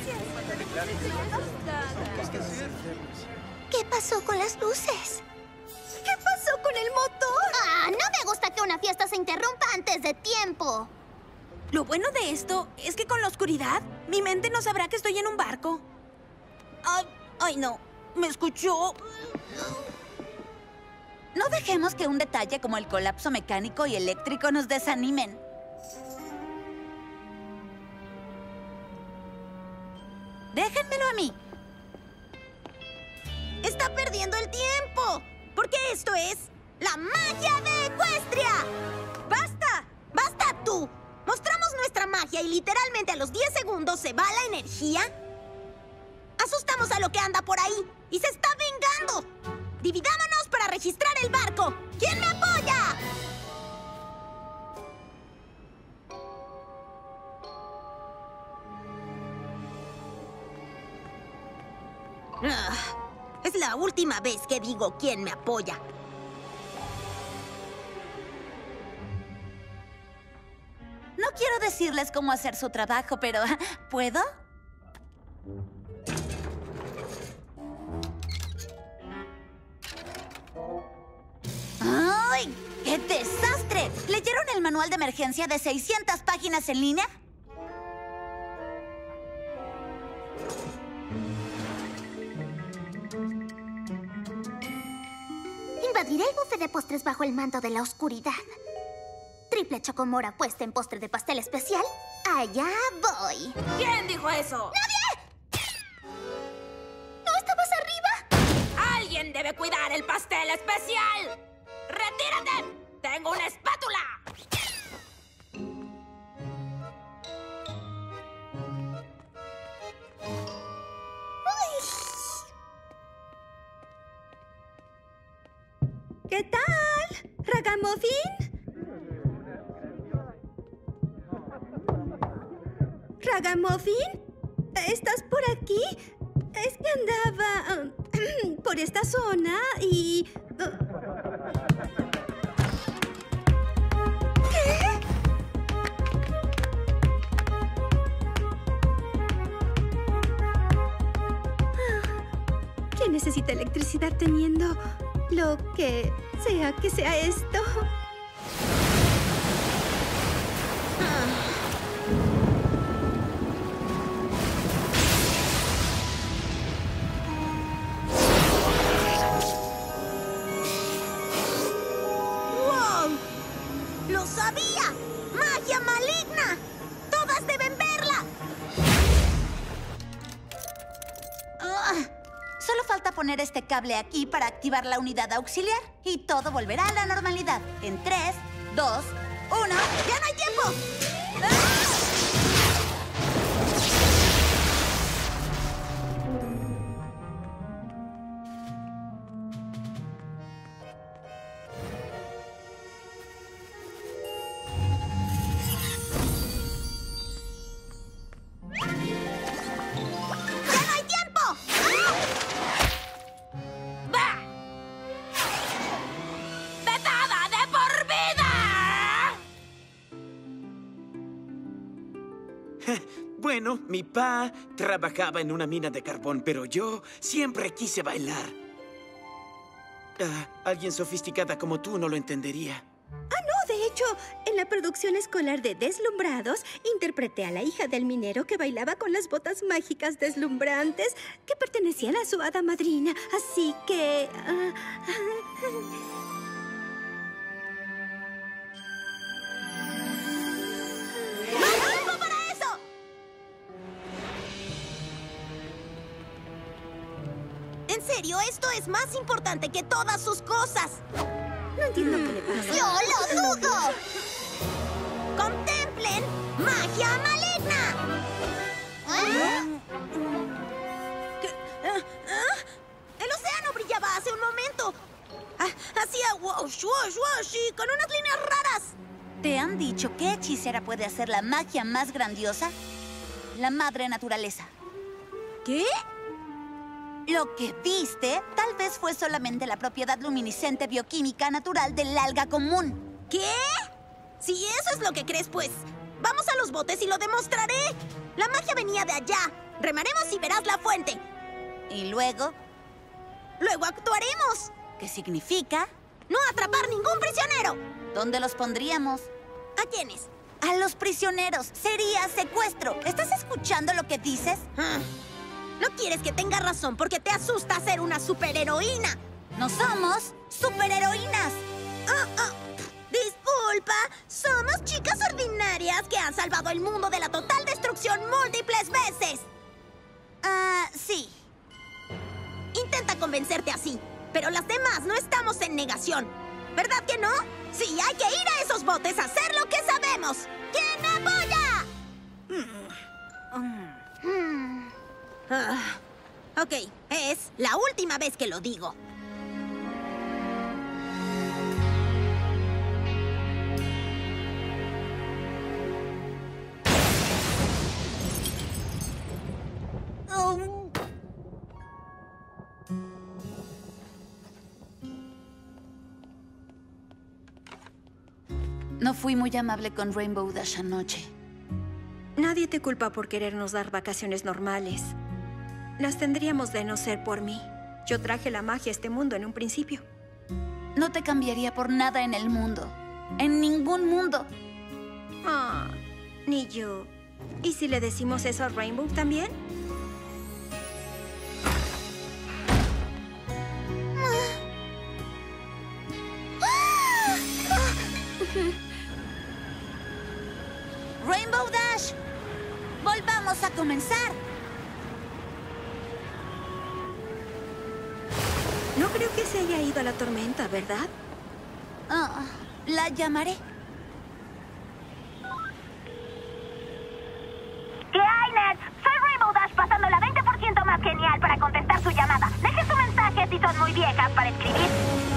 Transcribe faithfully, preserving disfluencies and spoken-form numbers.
¿Qué pasó con las luces? ¿Qué pasó con el motor? Ah, no me gusta que una fiesta se interrumpa antes de tiempo. Lo bueno de esto es que con la oscuridad, mi mente no sabrá que estoy en un barco. Ay, ay no. ¿Me escuchó? No dejemos que un detalle como el colapso mecánico y eléctrico nos desanimen. Déjenmelo a mí. ¡Está perdiendo el tiempo! Porque esto es la magia de Ecuestria. ¡Basta! ¡Basta tú! Mostramos nuestra magia y literalmente a los diez segundos se va la energía. Asustamos a lo que anda por ahí y se está vengando. Dividámonos para registrar el barco. ¿Quién me apoya? Ah, es la última vez que digo quién me apoya. No quiero decirles cómo hacer su trabajo, pero ¿puedo? ¡Ay! ¡Qué desastre! ¿Leyeron el manual de emergencia de seiscientas páginas en línea? Invadiré el buffet de postres bajo el manto de la oscuridad. Triple chocomora puesta en postre de pastel especial. ¡Allá voy! ¿Quién dijo eso? ¡Nadie! ¿No estabas arriba? ¡Alguien debe cuidar el pastel especial! ¡Retírate! ¡Tengo una espátula! ¿Qué tal? ¿Ragamuffin? ¿Ragamuffin? ¿Estás por aquí? Es que andaba uh, por esta zona y... Uh... ¿Qué? ¿Quién necesita electricidad teniendo lo que sea que sea esto? ¡Lo sabía! ¡Magia maligna! ¡Todas deben verla! Uh, solo falta poner este cable aquí para activar la unidad auxiliar y todo volverá a la normalidad. En tres, dos, uno... ¡Ya no hay tiempo! ¡Ah! Bueno, mi pa trabajaba en una mina de carbón, pero yo siempre quise bailar. Ah, alguien sofisticada como tú no lo entendería. Ah, no, de hecho, en la producción escolar de Deslumbrados, interpreté a la hija del minero que bailaba con las botas mágicas deslumbrantes que pertenecían a su hada madrina. Así que... Uh... En serio, esto es más importante que todas sus cosas. No entiendo qué le pasa. ¡Yo lo dudo! ¡Contemplen magia maligna! ¿Eh? ¿Qué? ¿Ah? ¿Ah? El océano brillaba hace un momento. Ah, hacía wash, wash, wash y con unas líneas raras. ¿Te han dicho qué hechicera puede hacer la magia más grandiosa? La madre naturaleza. ¿Qué? Lo que viste tal vez fue solamente la propiedad luminiscente bioquímica natural del alga común. ¿Qué? Si eso es lo que crees, pues vamos a los botes y lo demostraré. La magia venía de allá, Remaremos y verás la fuente. ¿Y luego? Luego actuaremos. ¿Qué significa? No atrapar ningún prisionero. ¿Dónde los pondríamos? ¿A quiénes? A los prisioneros. Sería secuestro. ¿Estás escuchando lo que dices? Ah. No quieres que tenga razón porque te asusta ser una superheroína. No somos superheroínas. Ah, ah. Disculpa, somos chicas ordinarias que han salvado el mundo de la total destrucción múltiples veces. Ah, sí. Intenta convencerte así, pero las demás no estamos en negación. ¿Verdad que no? Sí, hay que ir a esos botes a hacer lo que sabemos. ¿Quién me apoya? Hmm. Ah, ok, es la última vez que lo digo. No fui muy amable con Rainbow Dash anoche. Nadie te culpa por querernos dar vacaciones normales. Las tendríamos de no ser por mí. Yo traje la magia a este mundo en un principio. No te cambiaría por nada en el mundo. En ningún mundo. Ah, ni yo. ¿Y si le decimos eso a Rainbow también? Rainbow Dash, volvamos a comenzar. No creo que se haya ido a la tormenta, ¿verdad? Ah, la llamaré. ¿Qué hay, nerds? Soy Rainbow Dash pasando la veinte por ciento más genial para contestar su llamada. Deje su mensaje si son muy viejas para escribir.